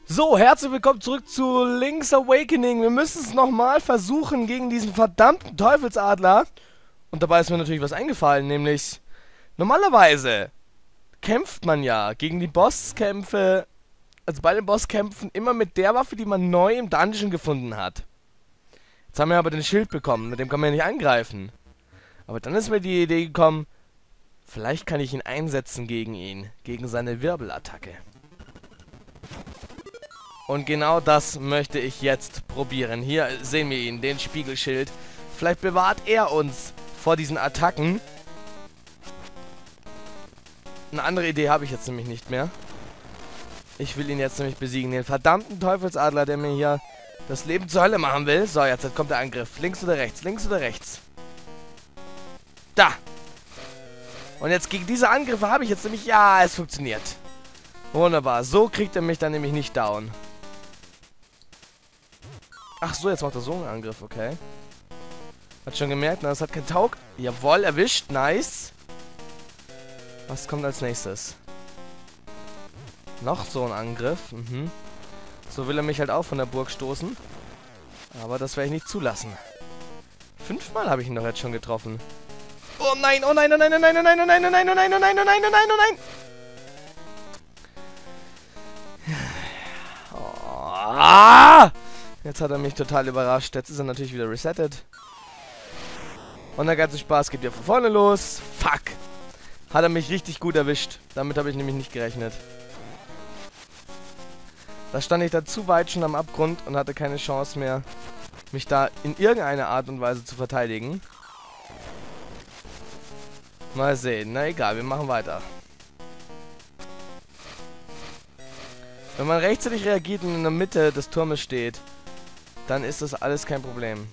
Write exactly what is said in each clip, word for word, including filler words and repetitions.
So, herzlich willkommen zurück zu Link's Awakening. Wir müssen es nochmal versuchen gegen diesen verdammten Teufelsadler. Und dabei ist mir natürlich was eingefallen, nämlich normalerweise kämpft man ja gegen die Bosskämpfe, also bei den Bosskämpfen immer mit der Waffe, die man neu im Dungeon gefunden hat. Jetzt haben wir aber den Schild bekommen, mit dem kann man ja nicht angreifen. Aber dann ist mir die Idee gekommen, vielleicht kann ich ihn einsetzen gegen ihn, gegen seine Wirbelattacke. Und genau das möchte ich jetzt probieren. Hier sehen wir ihn, den Spiegelschild. Vielleicht bewahrt er uns vor diesen Attacken. Eine andere Idee habe ich jetzt nämlich nicht mehr. Ich will ihn jetzt nämlich besiegen. Den verdammten Teufelsadler, der mir hier das Leben zur Hölle machen will. So, jetzt kommt der Angriff. Links oder rechts? Links oder rechts? Da! Und jetzt gegen diese Angriffe habe ich jetzt nämlich... Ja, es funktioniert. Wunderbar. So kriegt er mich dann nämlich nicht down. Ach so, jetzt macht er so einen Angriff, okay. Hat schon gemerkt, na, das hat kein Taug. Jawohl, erwischt, nice. Was kommt als nächstes? Noch so ein Angriff, mhm. So will er mich halt auch von der Burg stoßen. Aber das werde ich nicht zulassen. Fünfmal habe ich ihn doch jetzt schon getroffen. Oh nein, oh nein, oh nein, oh nein, oh nein, oh nein, oh nein, oh nein, oh nein, oh nein, oh nein, oh nein. Ah! Jetzt hat er mich total überrascht. Jetzt ist er natürlich wieder resettet. Und der ganze Spaß geht wieder von vorne los. Fuck! Hat er mich richtig gut erwischt. Damit habe ich nämlich nicht gerechnet. Da stand ich da zu weit schon am Abgrund und hatte keine Chance mehr, mich da in irgendeiner Art und Weise zu verteidigen. Mal sehen. Na egal, wir machen weiter. Wenn man rechtzeitig reagiert und in der Mitte des Turmes steht, dann ist das alles kein Problem.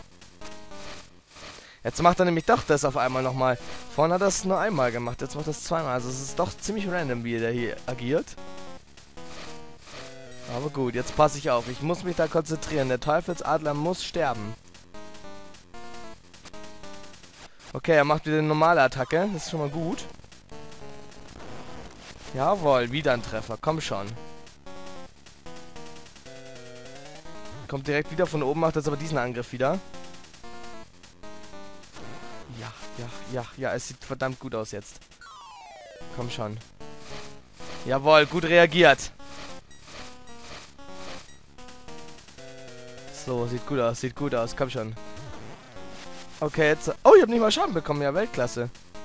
Jetzt macht er nämlich doch das auf einmal nochmal. Vorhin hat er es nur einmal gemacht, jetzt macht er es zweimal. Also es ist doch ziemlich random, wie er hier agiert. Aber gut, jetzt passe ich auf. Ich muss mich da konzentrieren. Der Teufelsadler muss sterben. Okay, er macht wieder eine normale Attacke. Das ist schon mal gut. Jawohl, wieder ein Treffer. Komm schon. Kommt direkt wieder von oben, macht jetzt aber diesen Angriff wieder. Ja, ja, ja, ja, es sieht verdammt gut aus jetzt. Komm schon. Jawohl, gut reagiert. So, sieht gut aus, sieht gut aus, komm schon. Okay, jetzt... Oh, ich habe nicht mal Schaden bekommen, ja, Weltklasse.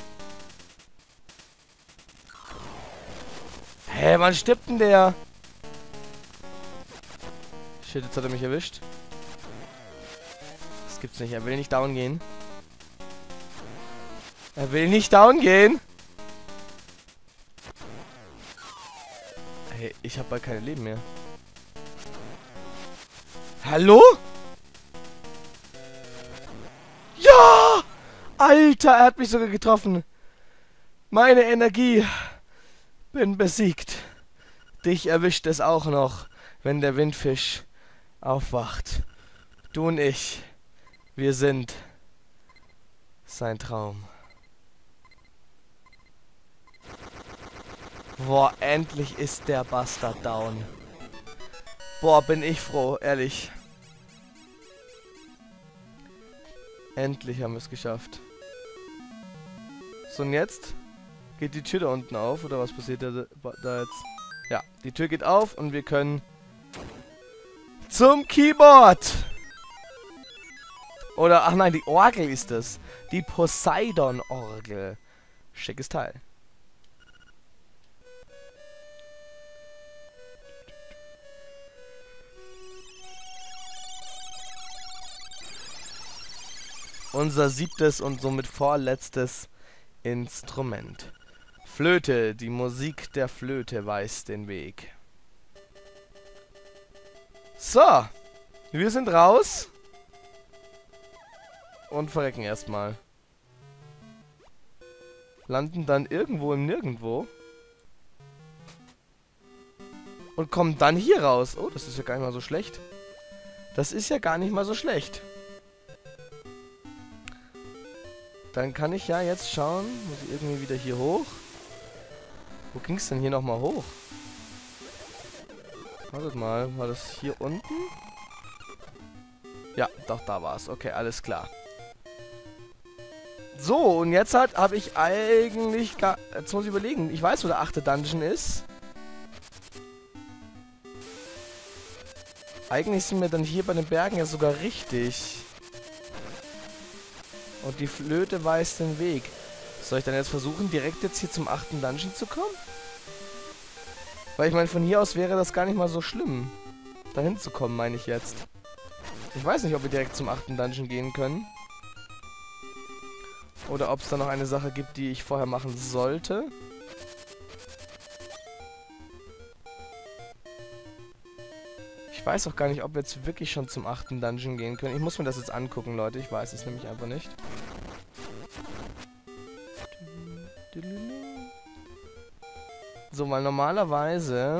Hä, wann stirbt denn der? Shit, jetzt hat er mich erwischt. Das gibt's nicht. Er will nicht down gehen. Er will nicht down gehen. Hey, ich habe bald keine Leben mehr. Hallo? Ja! Alter, er hat mich sogar getroffen. Meine Energie. Bin besiegt. Dich erwischt es auch noch, wenn der Windfisch aufwacht. Du und ich, wir sind sein Traum. Boah, endlich ist der Bastard down. Boah, bin ich froh, ehrlich. Endlich haben wir es geschafft. So, und jetzt geht die Tür da unten auf, oder was passiert da, da jetzt? Ja, die Tür geht auf und wir können zum Keyboard. Oder, ach nein, die Orgel ist das. Die Poseidon-Orgel. Schickes Teil. Unser siebtes und somit vorletztes Instrument. Flöte, die Musik der Flöte weist den Weg. So, wir sind raus. Und verrecken erstmal. Landen dann irgendwo im Nirgendwo. Und kommen dann hier raus. Oh, das ist ja gar nicht mal so schlecht. Das ist ja gar nicht mal so schlecht. Dann kann ich ja jetzt schauen. Muss ich irgendwie wieder hier hoch? Wo ging es denn hier nochmal hoch? Wartet mal, war das hier unten? Ja, doch, da war's. Okay, alles klar. So, und jetzt halt habe ich eigentlich gar... Jetzt muss ich überlegen. Ich weiß, wo der achte Dungeon ist. Eigentlich sind wir dann hier bei den Bergen ja sogar richtig. Und die Flöte weiß den Weg. Soll ich dann jetzt versuchen, direkt jetzt hier zum achten Dungeon zu kommen? Weil ich meine, von hier aus wäre das gar nicht mal so schlimm. Dahin zu kommen, meine ich jetzt. Ich weiß nicht, ob wir direkt zum achten Dungeon gehen können. Oder ob es da noch eine Sache gibt, die ich vorher machen sollte. Ich weiß auch gar nicht, ob wir jetzt wirklich schon zum achten Dungeon gehen können. Ich muss mir das jetzt angucken, Leute. Ich weiß es nämlich einfach nicht. So, weil normalerweise...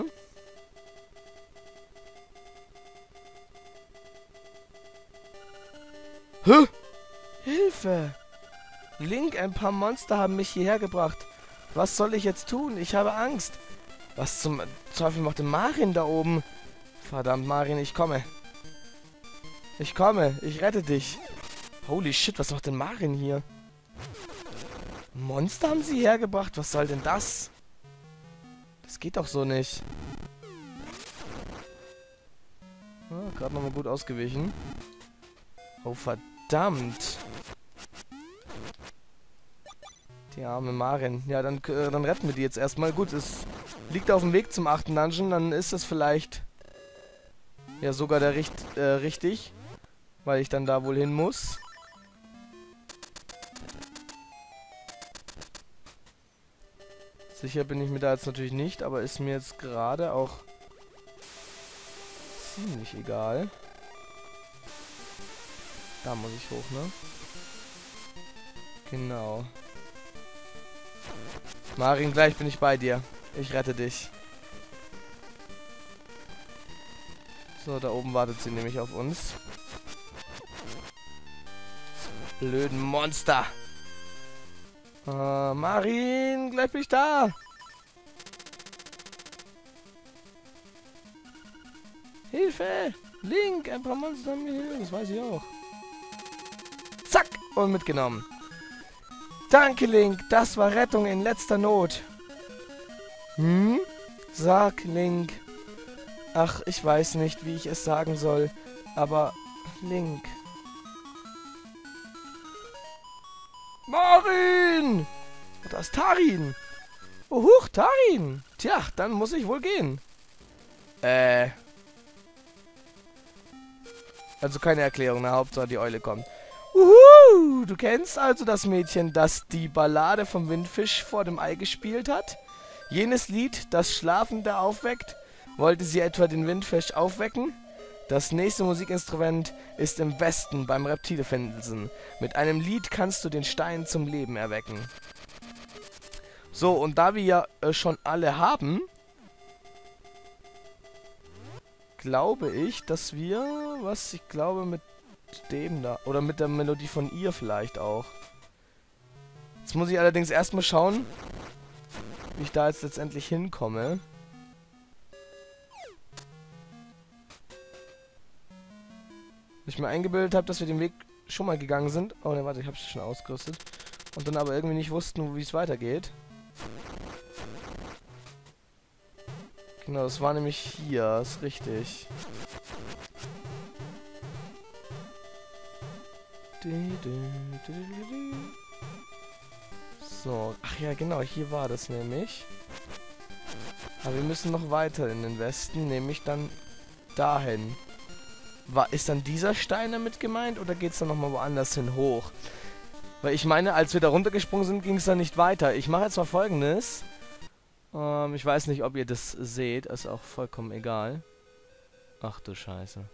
Hä? Hilfe! Link, ein paar Monster haben mich hierher gebracht. Was soll ich jetzt tun? Ich habe Angst. Was zum Teufel macht denn Marin da oben? Verdammt, Marin, ich komme. Ich komme, ich rette dich. Holy shit, was macht denn Marin hier? Monster haben sie hergebracht? Was soll denn das? Das geht doch so nicht. Ah, gerade nochmal gut ausgewichen. Oh, verdammt. Die arme Marin. Ja, dann, äh, dann retten wir die jetzt erstmal. Gut, es liegt auf dem Weg zum achten Dungeon. Dann ist es vielleicht ja sogar der Richt, äh, richtig. Weil ich dann da wohl hin muss. Sicher bin ich mir da jetzt natürlich nicht, aber ist mir jetzt gerade auch ziemlich egal. Da muss ich hoch, ne? Genau. Marin, gleich bin ich bei dir. Ich rette dich. So, da oben wartet sie nämlich auf uns. Blöden Monster. Uh, Marin, gleich bin ich da. Hilfe! Link, ein paar Monster haben mir, das weiß ich auch. Zack! Und mitgenommen. Danke, Link, das war Rettung in letzter Not. Hm? Sag, Link. Ach, ich weiß nicht, wie ich es sagen soll, aber Link. Marin! Da ist Tarin! Oh, huch, Tarin! Tja, dann muss ich wohl gehen. Äh. Also keine Erklärung, na, Hauptsache die Eule kommt. Uhu! Du kennst also das Mädchen, das die Ballade vom Windfisch vor dem Ei gespielt hat? Jenes Lied, das Schlafende aufweckt? Wollte sie etwa den Windfisch aufwecken? Das nächste Musikinstrument ist im Westen beim Reptilefelsen. Mit einem Lied kannst du den Stein zum Leben erwecken. So, und da wir ja äh, schon alle haben, glaube ich, dass wir, was ich glaube mit dem da, oder mit der Melodie von ihr vielleicht auch. Jetzt muss ich allerdings erstmal schauen, wie ich da jetzt letztendlich hinkomme. Ich mir eingebildet habe, dass wir den Weg schon mal gegangen sind. Oh ne, warte, ich habe es schon ausgerüstet. Und dann aber irgendwie nicht wussten, wie es weitergeht. Genau, das war nämlich hier, ist richtig. So, ach ja, genau, hier war das nämlich. Aber wir müssen noch weiter in den Westen, nämlich dann dahin. War, ist dann dieser Stein damit gemeint oder geht es dann nochmal woanders hin hoch? Weil ich meine, als wir da runtergesprungen sind, ging es dann nicht weiter. Ich mache jetzt mal Folgendes. Ähm, ich weiß nicht, ob ihr das seht. Ist auch vollkommen egal. Ach du Scheiße.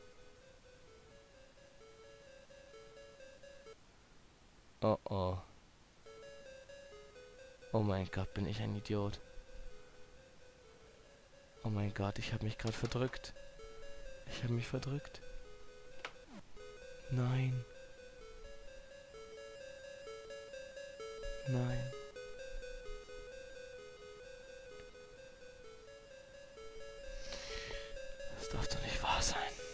Oh oh. Oh mein Gott, bin ich ein Idiot. Oh mein Gott, ich habe mich gerade verdrückt. Ich habe mich verdrückt. Nein. Nein. darf doch nicht wahr sein.